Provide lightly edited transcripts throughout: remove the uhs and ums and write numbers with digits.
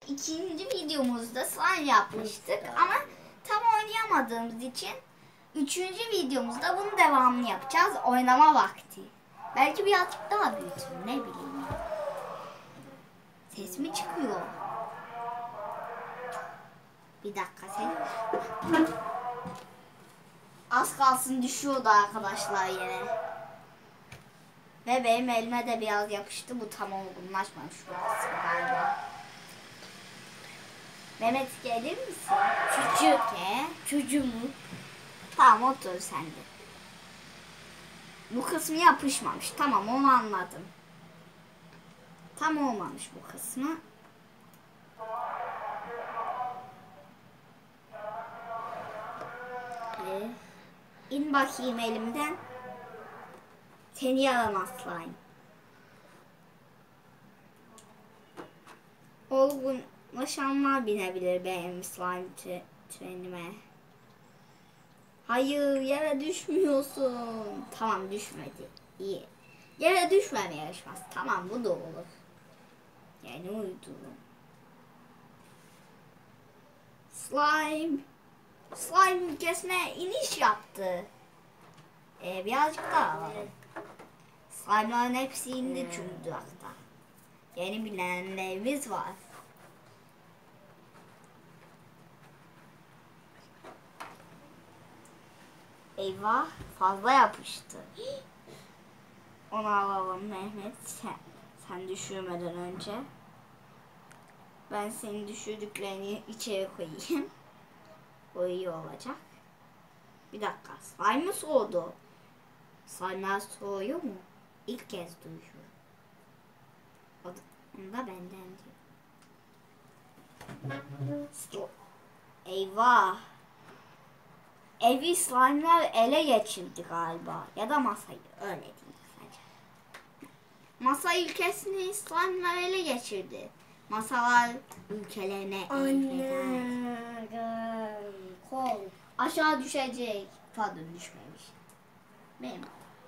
ikinci videomuzda slime yapmıştık ama tam oynayamadığımız için üçüncü videomuzda bunun devamını yapacağız. Oynama vakti. Belki birazcık daha büyütür, ne bileyim ya. Ses mi çıkıyor? Bir dakika sen. Az kalsın düşüyordu arkadaşlar yine. Ve benim elime de biraz yapıştı. Bu tam olgunlaşmamış bu kısmı galiba. Mehmet gelir misin? Çocuğu mu? Tamam otur sen de. Bu kısmı yapışmamış. Tamam onu anladım. Tam olmamış bu kısmı. İn bakayım elimden. Seni yaramaz slime. Olgunlaşanlar binebilir benim slime trenime. Hayır, yere düşmüyorsun. Tamam, düşmedi. İyi. Yere düşmeme yarışması. Tamam, bu da olur. Yani uydurun. Slime ülkesine iniş yaptı. Birazcık daha alalım. Slime'ların hepsi indi çünkü durakta. Yeni bilenlerimiz var. Eyvah, fazla yapıştı. Onu alalım Mehmet. Sen düşürmeden önce. Ben senin düşürdüklerini içeri koyayım. O iyi olacak. Bir dakika. Slime mı soğudu? Slime'lar soğuyor mu? İlk kez duyuyorum. Onu da benden diyor. Eyvah. Evi slime'lar ele geçirdi galiba. Ya da masayı. Öyle diyeyim kısaca. Masa ülkesini slime'lar ele geçirdi. Masalar ülkelerine elveda. Kol. Aşağı düşecek. Pardon, düşmemiş. Benim.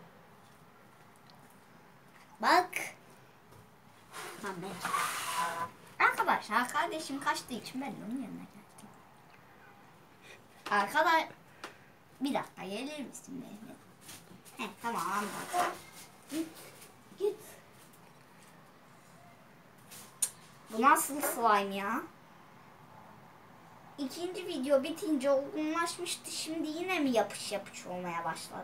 Bak. Tamam ben. Arkadaşlar kardeşim kaçtığı için ben onun yanına geldim. Arkadaş. Bir dakika gelir misin Mehmet? Tamam anladım. Git. Bu nasıl slime ya? İkinci video bitince olgunlaşmıştı. Şimdi yine mi yapış olmaya başladı?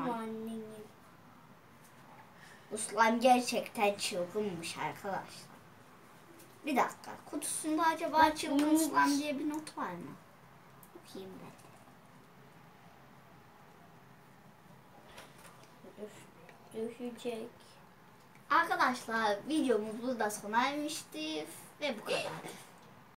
Bu slime gerçekten çılgınmış arkadaşlar. Bir dakika. Kutusunda acaba çılgın slime diye bir not var mı? Bakayım ben. Düşecek. Arkadaşlar videomuz burada sona ermiştir ve bu kadar.